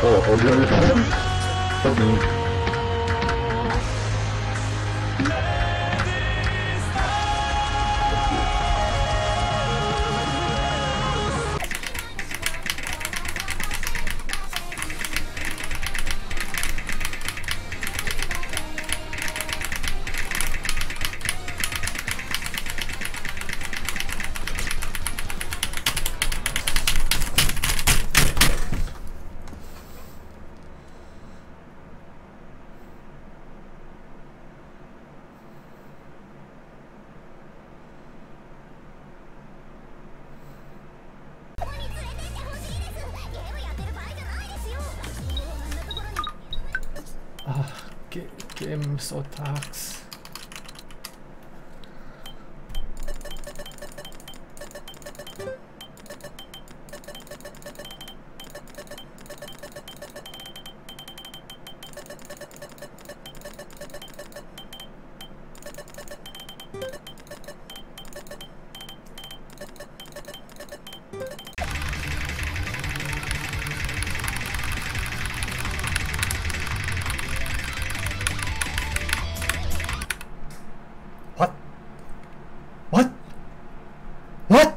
어디가 되세요? 선생님. Game so tax. What?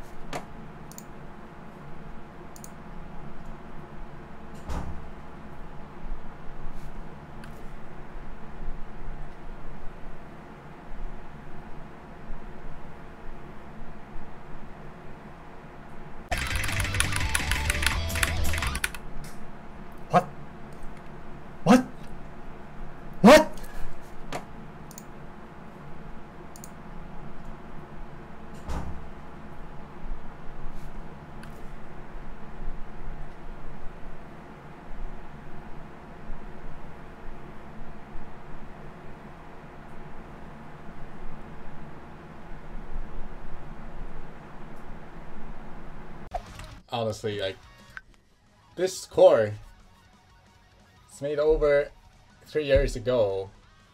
Honestly, like, this score it's made over 3 years ago.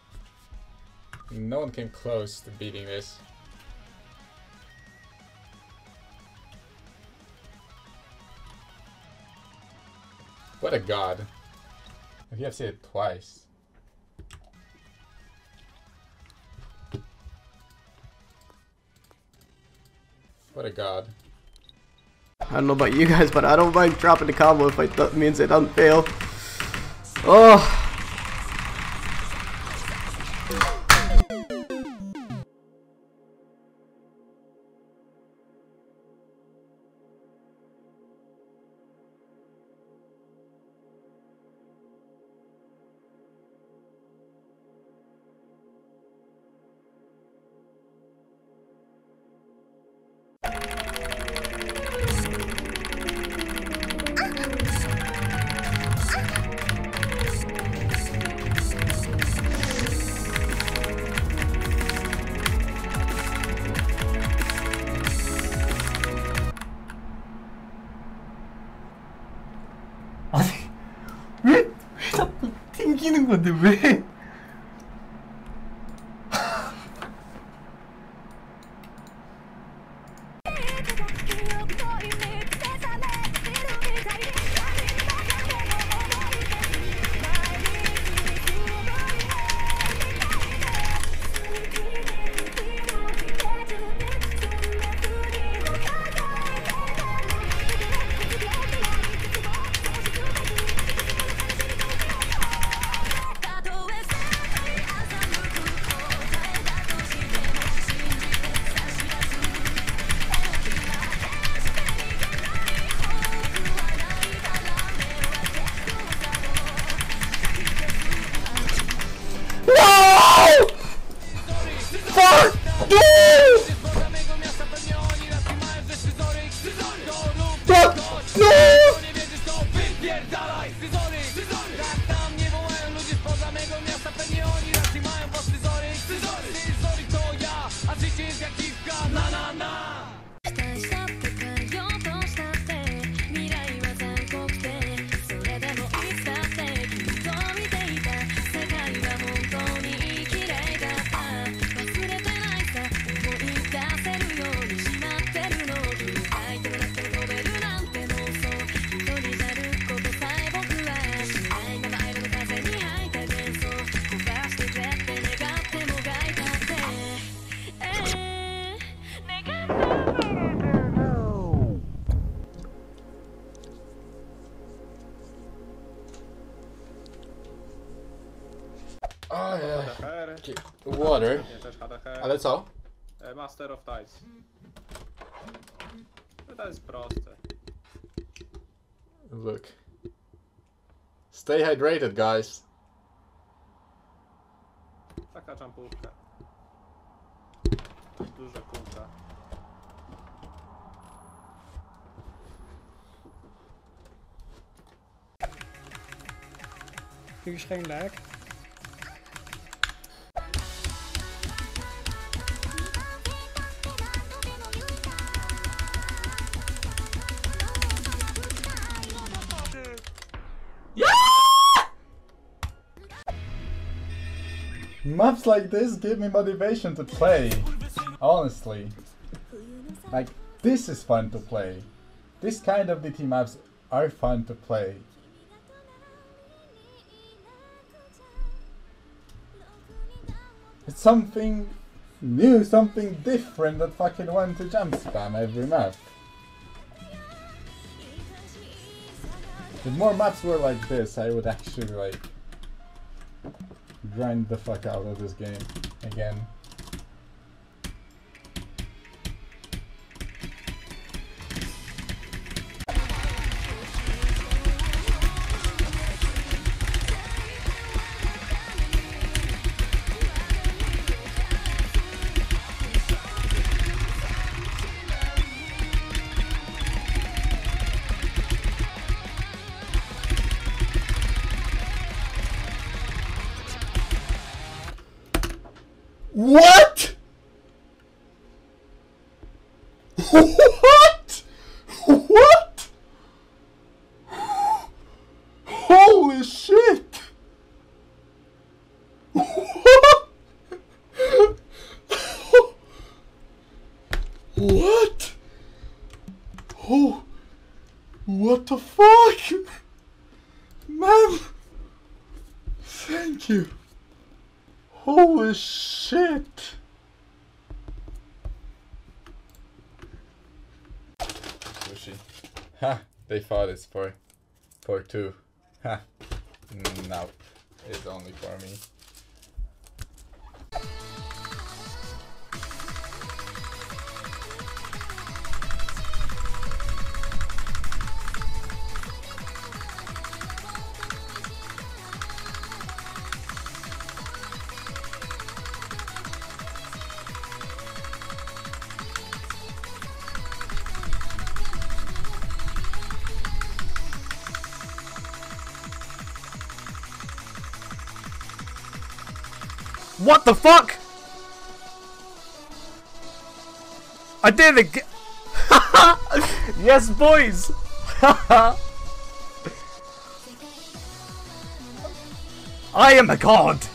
No one came close to beating this. What a god. If you have seen it twice. What a god. I don't know about you guys, but I don't mind dropping the combo if it means it doesn't fail. Oh. 아니 왜 자꾸 튕기는 건데 왜? Oh, yeah. HDR. Okay. Water. Nie, też HDR. Ale co? Master of Tides. No to jest proste. Look. Stay hydrated, guys. Taka czampówka. Duża kulka. Nu is geen lag. Maps like this give me motivation to play. Honestly. Like, this is fun to play. This kind of DT maps are fun to play. It's something new, something different that fucking want to jump spam every map. If more maps were like this, I would actually like grind the fuck out of this game again. What? What? What? Holy shit! What? What? Oh, what the fuck? Man, thank you. Holy shit! Sushi. Ha! They thought it's for two. Ha! No, it's only for me. What the fuck? I did it again. Yes, boys. I am a god.